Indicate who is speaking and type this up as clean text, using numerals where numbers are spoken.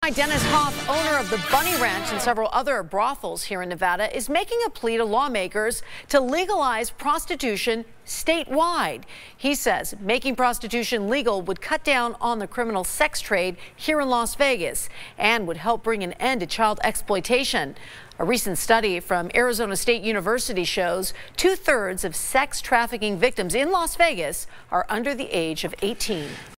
Speaker 1: Dennis Hof, owner of the Bunny Ranch and several other brothels here in Nevada, is making a plea to lawmakers to legalize prostitution statewide. He says making prostitution legal would cut down on the criminal sex trade here in Las Vegas and would help bring an end to child exploitation. A recent study from Arizona State University shows 2/3 of sex trafficking victims in Las Vegas are under the age of 18.